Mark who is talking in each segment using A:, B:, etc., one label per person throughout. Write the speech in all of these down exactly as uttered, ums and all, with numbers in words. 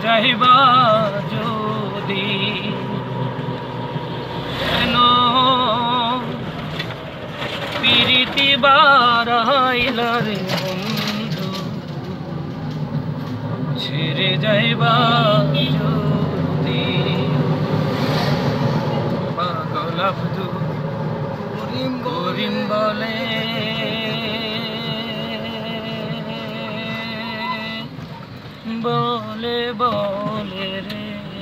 A: যাইবা যদি কেন প্রীতি বারাইলা রে বন্ধু ছেড়ে যাইবা যদি পাগল আব্দুল করিম করিম বলে বলে বলে রে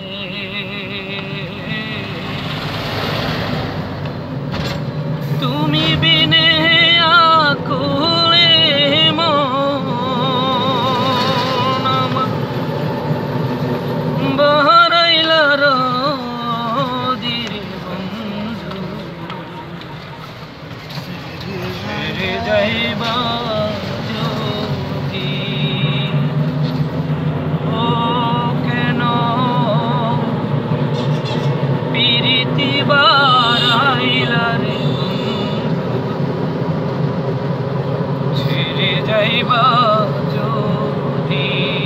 A: তুমি বিনে আকুলে মন আমার বাহারাইলা রদির বন্ধু ছেড়ে যাইবা যাইবা যদি